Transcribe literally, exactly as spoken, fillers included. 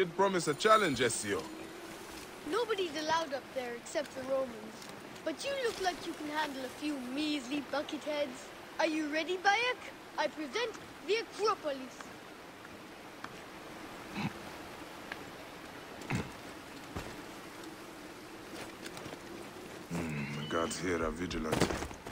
did promise a challenge, Ezio. Nobody's allowed up there except the Romans. But you look like you can handle a few measly bucketheads. Are you ready, Bayek? I present the Acropolis. Mm, the guards here are vigilant.